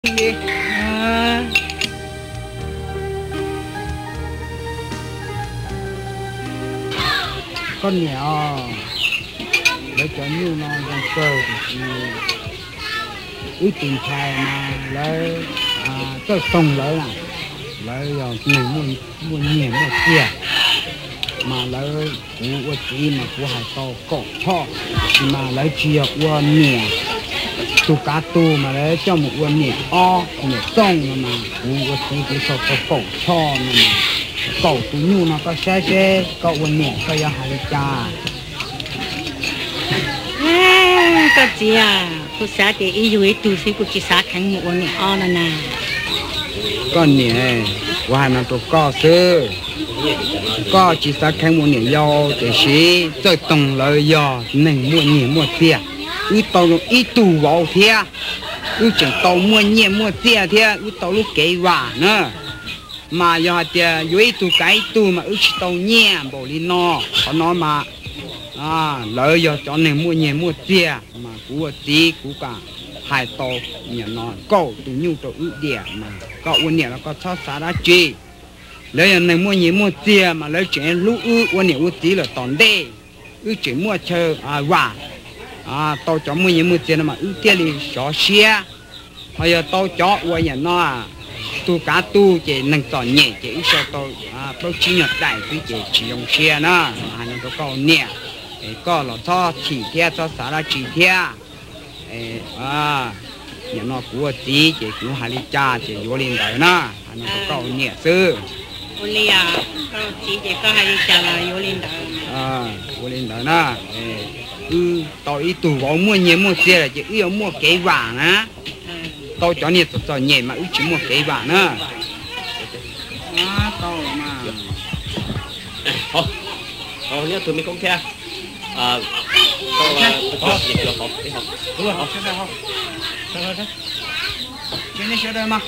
đi à, con nhỏ lấy cho như nó đang cơ thì ít tiền thai mà lấy cái sông lấy rồi này mua nhiều mua kia mà lấy của chị mà của hải tàu cổ cho mà lấy chia của nhẹ tu cá tu mà lấy cho một của nhẹ nhẹ sông mà của chị cái số cổ cho mà cổ tu nhu nó có xe có của nhẹ có ya hải cha cái gì à cô xã thì ý dù tu sĩ cô chỉ xã khánh một con nhỏ nè nè con nhẹ qua nó tôi có sư có chỉ xã khánh một nhẹ yo để xí tôi tổng lợi yo nên mua nhẹ mua tiền ít tàu ít tù vào thia ít chẳng tàu mua nhẹ mua tiền thia ít tàu lúc kế vả nữa mà giờ tiền dưới tù cái tù mà ít tàu nhẹ bỏ đi nó mà lợi giờ cho nên mua nhẹ mua tiền mà của tí của cả hai tàu nhà nó câu tụ nhu tụ ưu địa mà cậu quân nhẹ nó có cho xã đã chi lấy giờ này mua nhẹ mua tiền mà lấy chuyện lũ ưu quân nhẹ ưu tí là toàn đê ưu chuyện mua chơi vả tàu cho mua nhẹ mua tiền mà ưu tiền đi xóa xe bây giờ tàu cho quân nhà nó tu cá tu chỉ nâng toàn nhẹ chỉ cho tàu tàu chỉ nhật đại cái chỉ dùng xe nữa hai nó câu nhẹ có là cho chỉ theo cho xã ra chỉ theo nhà nó của tí chỉ của hai lý cha chỉ vô lên đấy na nó có câu nhẹ sư vô lên à câu chỉ có hai lý cha là vô lên đấy vô lên đấy na tao ít tủ vào mua nhẹ mua xe là chỉ yêu mua cái vàng á tao cho nhẹ cho nhẹ mà ít chỉ mua cái vàng nữa tao mà thôi nhớ tụi mình không theo tôi dịch được học đi học đúng rồi học sẽ học thôi cái này sẽ đây mà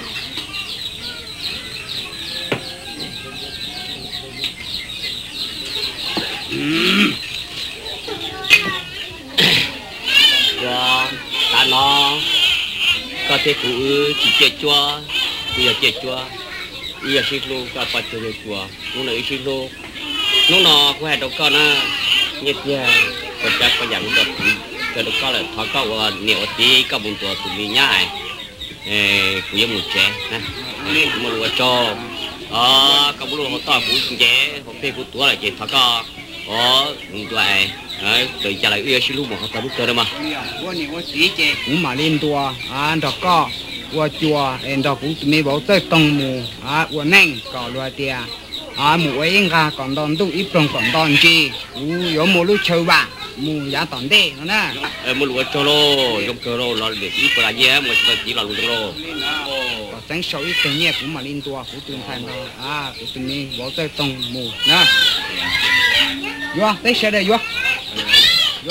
ta nó có thể phụ chỉ chết chua bây giờ chết chua bây giờ xịt luôn cả bắt chơi chua lúc này xịt luôn lúc nó có hai đầu con á nhất là có chắc có dạng được cái đầu con là thằng câu nhiều tí các bông tua tụi mình nhá cũng giống một trẻ nè một lúa cho các bông lúa họ to cũng trẻ họ phê cũng tua là chỉ thằng câu một tuổi từ giờ lại yêu xí lúc mà họ ta lúc chơi đó mà 我呢我自己我嘛练多按照搞我做按照古没保在动物我能搞落地mỗi anh cả còn đòn tu ít trong còn đòn chi có một lúc chơi bạc mua giá tòn đê nữa nè một lúa cho lô trong cơ lô nó được ít là gì một chỉ là lúa lô có sáng sau ít tự nhiên cũng mà liên tua cũng tương thành đó của tụi mình bỏ tới tông mù nè vô tới xe đây vô vô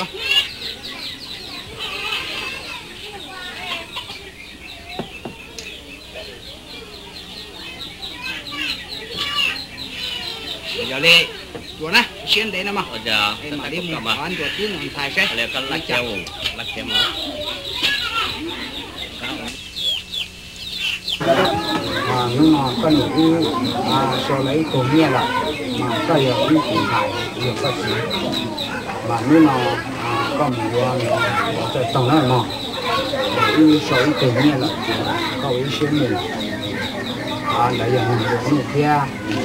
giờ đi chuột nè xuyên đấy nè mà em mà đi mua bán chuột chứ còn thay phép là cái lắc treo mà nhưng mà có những số lấy tổ nhiên là mà có nhiều những tiền thải nhiều có gì mà nhưng mà có một người sẽ tổng nó mà số tổ nhiên là có ý xuyên mình đại diện một người kia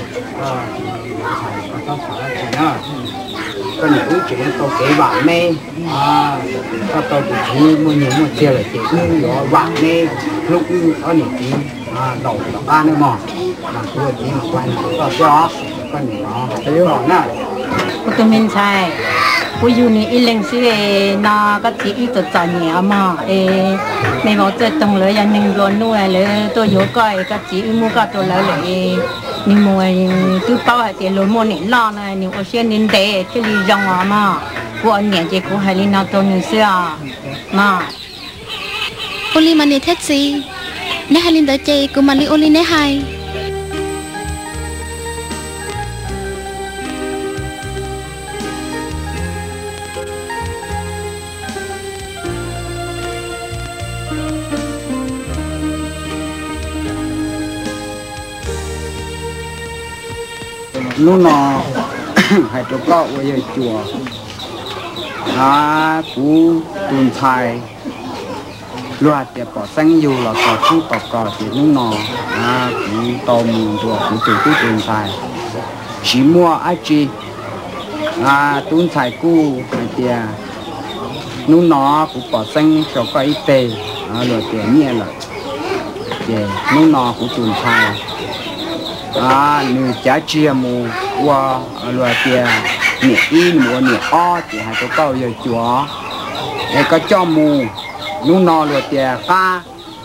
có phải đó có những chuyện tôi kể bạn mê có tôi chỉ mua nhiều mua tiền là chỉ như đó bạn mê lúc có những chuyện đầu ba nữa mà tôi chỉ một quan có những nó thấy rõ nè tụi mình sai bây giờ này lên xí nó có chỉ ít tự chọn nhẹ mà mình bảo chơi tung lưới cho nên luôn nuôi lưới tôi nhớ coi có chỉ mua có tôi lưới lại nhưng mà tôi bao thì luôn mua nền lo này nhưng ở trên nền đế chứ đi rong mà của anh nhẹ chỉ của hai linh nào tôi như xưa mà Oli mà nè thế gì nè hai linh tới chơi của mà li Oli nè hai nó nọ hay cho có ở dưới chùa cú tuần thai loạt để bỏ xanh dù là có chút tọt cỏ thì nó nọ cú tàu mù chùa cú từ tuần thai chỉ mua ai chi tuần thai cú hay tiền nó nọ cú bỏ xanh cho có ít tê rồi tiền nhẹ là tiền nó nọ cú tuần thai nửa giá chia mù qua rồi tiền nửa in mùa nửa o thì hai cái câu giờ chúa để có cho mù nu nọ rồi tiền cá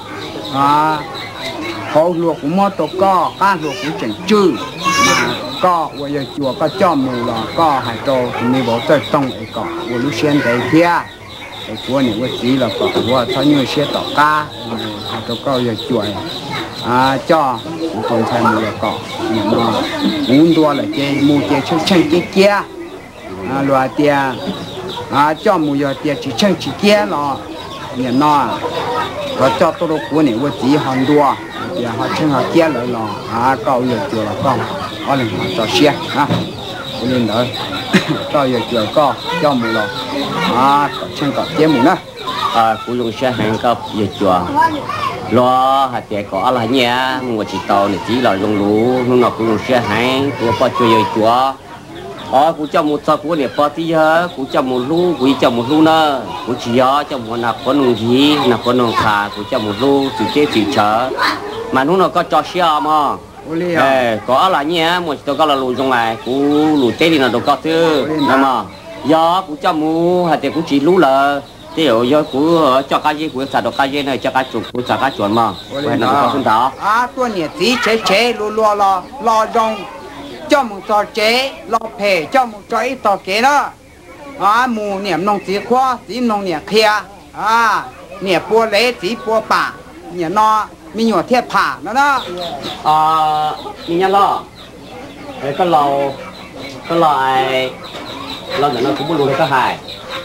họ luộc cũng mua tổ cá luộc cũng chẳng chư mà có bây giờ chúa có cho mù là có hai câu thì mình bảo tới tông ấy có của lúc xuyên đấy kia cái của những cái gì là có của sao như xe tàu cá hai cái câu giờ chúa cho con trai mua là cỏ nhưng mà muốn đua là chơi mua chơi chân kia loại tiền cho mua giờ tiền chỉ chân chỉ kia nó nhưng nó và cho tôi đâu của này chỉ hàng đua thì họ chân họ kia lại là câu giờ chưa là con ở lên họ cho xe lên đó câu giờ chưa có cho mua là chân có kia mua nữa cú dùng xe hàng cấp giờ chưa lo hạt trẻ có là nhẹ mua chỉ tàu này chỉ là dùng lúa nó ngọc cũng xe hàng của bao chơi chúa cũng cho một sao của này bao tí hết cũng cho một lúa cũng cho một lúa nữa cũng chỉ cho một nạp con nông gì nạp con nông khà cũng cho một lúa chỉ chế chỉ chở mà nó có cho xe mà có là nhẹ một tàu có là lúa trong này cũng lúa tết thì là đâu có chứ mà do cũng cho một hạt trẻ cũng chỉ lúa là tiểu do của cho cái gì của sản đồ cái gì này cho cái chuột của sản cái chuột mà vậy là có phân đó tôi nhỉ tí chế lo rong cho một trò chế lo phê cho một trò ít trò kế đó mù niệm nông tí khoa tí nông niệm kia niệm bùa lễ tí bùa bà niệm nó mình nhỏ thiệt phả nó đó mình nhớ lo cái loại lo để nó cũng muốn luôn cái hài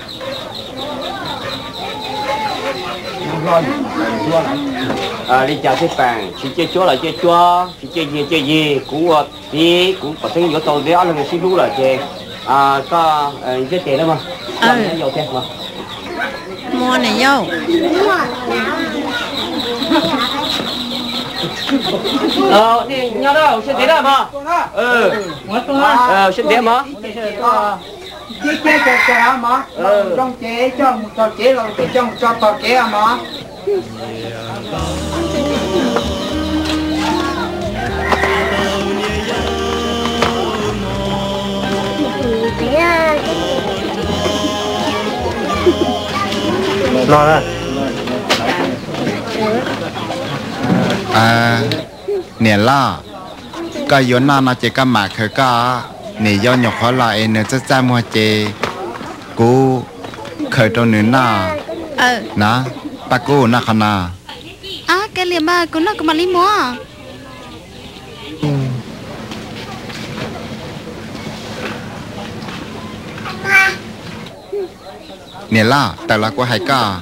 đi chào thế bạn chỉ chơi chúa là chơi chúa chỉ chơi gì cũng có thể có tàu đéo là người xin lú là chơi có chơi tiền đó mà dầu tiền mà mua này dâu đi nhau đâu xin tiền đó mà xin tiền mà chế cho mà trong chế cho một trò chế là cho một trò chế mà lo đó nè la cái yếu nó chỉ có mà khởi cả nè do nhọc hóa lại nè chắc chắn mua chế cú khởi trong nửa na na ta cú na khana cái liềm ba cú nó có mà lấy mua nè laแต่ละกูให้ก้า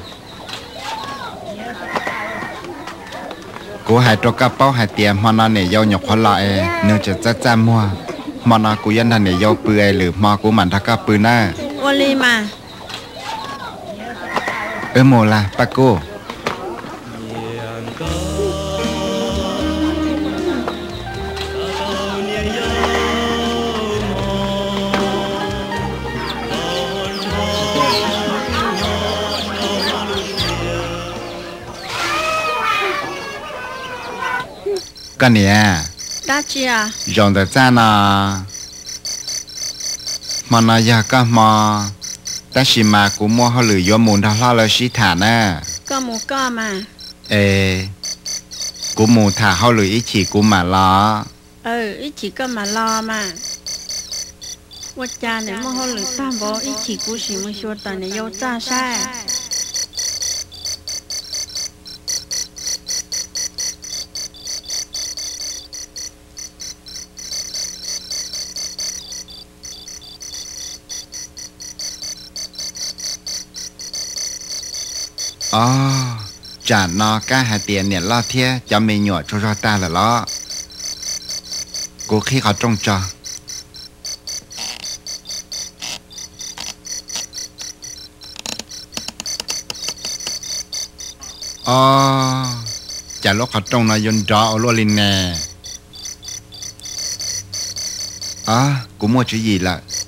กูให้ตัวกระเป๋าให้เตรียมมันนั่นเนี่ยยาวหยกคนละเนื้อจะจ้ามัวมันน่ะกูยันนั่นเนี่ยยาวเปื่อยหรือมากูมันทักกะปืนน่ะโอลีมาโมละปะกูcái này ta chia dọn tới cha na mà na ya cả mà ta chỉ mà cũng mua họ lười do muốn thao lao là sĩ thả nè có một có mà cũng muốn thả họ lười ít chỉ cũng mà lo ít chỉ có mà lo màว่าจานเนี่ยมันเขาหรือตามบอกอีกกูสิมันชวนตอนเนี่ยโยจ้าใช่จานนอก้าหาเตียนเนี่ยล่อเทียจะมีหนวดชัวๆตาละล้อกูขี้เขาจงจอ chả lúc họ trông là yon đó ở luôn liền nè cũng mua chữ gì là